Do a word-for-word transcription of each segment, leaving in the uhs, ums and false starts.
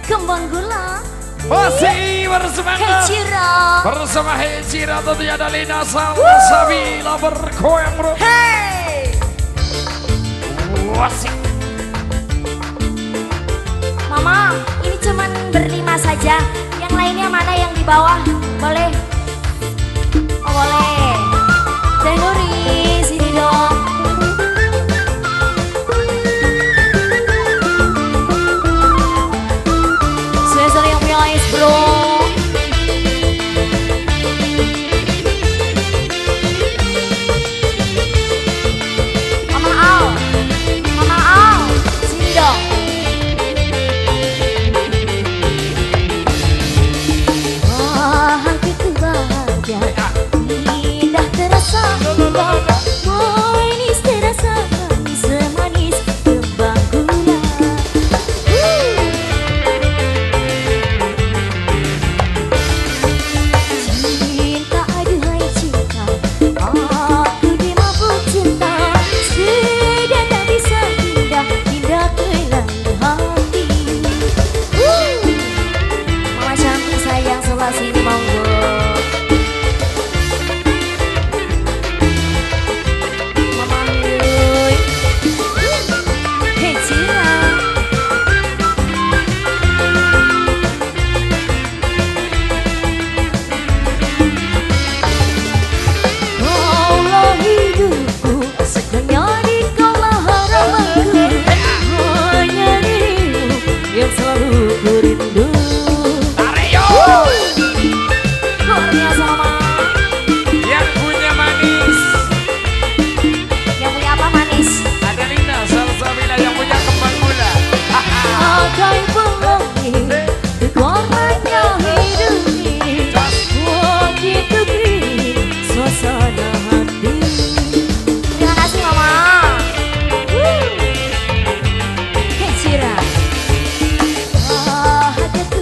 Kembang Gula masih bersama Hejira, bersama Hejira tentunya ada Lina sama Sabila berkoyang bro. hey Wasik. Mama, ini cuman berlima saja. Yang lainnya mana yang di bawah? Boleh? Oh boleh. Denuri, sini dong. Sensor yang punya ice bro. Mama Al, Mama Al, sini dong. Wah, hatiku bahagia, indah terasa. Manis terasa, manis semanis kembang gula. Cinta, aduhai cinta, aku dimabuk cinta. Sudah tak bisa pindah, pindah ke lain hati. Mama cantik sayang sebelah sini monggo. Mama Huy, Hejira. Kaulah hidupku, hanya di kaulah harapanku. Hanya dirimu yang selalu ku rindu. Tareyo. Luar biasa mama. Yang punya manis Yang punya apa manis? ada Lina sama Sabila yang punya kembang gula. Agai pelangi warnanya hidup ini. Begitu gini suasana hati. Terima kasih mama. Wuh. Hejira. Ah, hatiku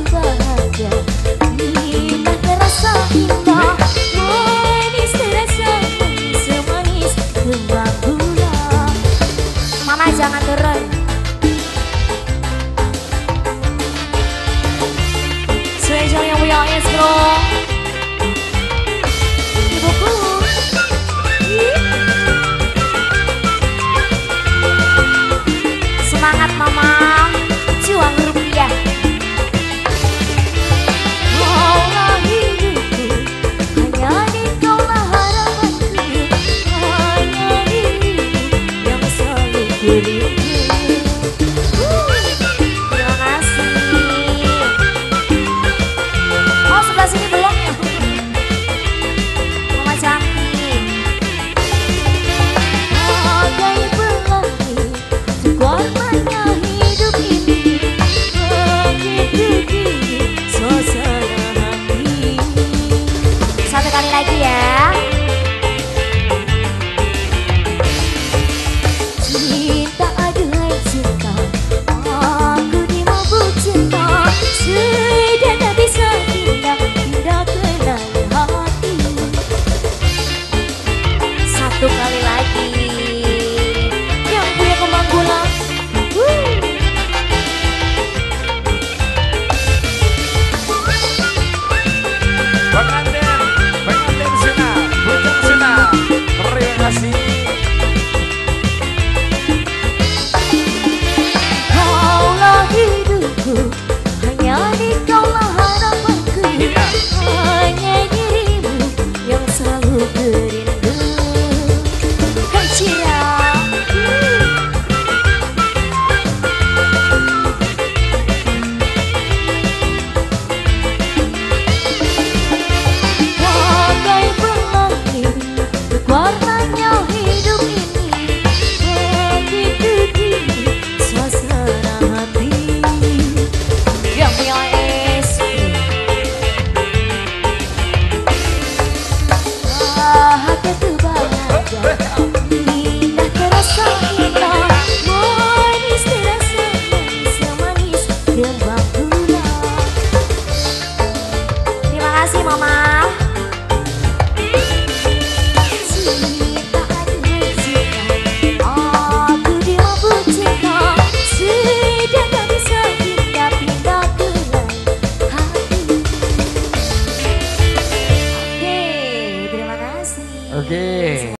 Oke.